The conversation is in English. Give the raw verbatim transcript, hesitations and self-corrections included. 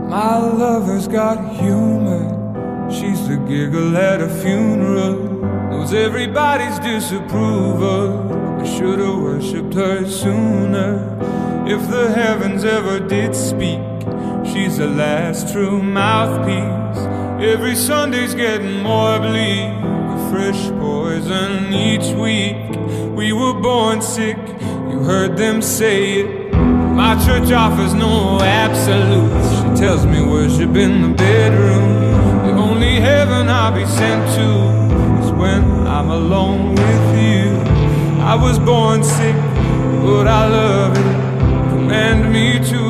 My lover's got humor. She's the giggle at a funeral. Knows everybody's disapproval. I should've worshipped her sooner. If the heavens ever did speak, she's the last true mouthpiece. Every Sunday's getting more bleak, a fresh poison each week. We were born sick, you heard them say it. My church offers no absolutes. She tells me worship in the bedroom. The only heaven I'll be sent to is when I'm alone with you. I was born sick, but I love it. Command me to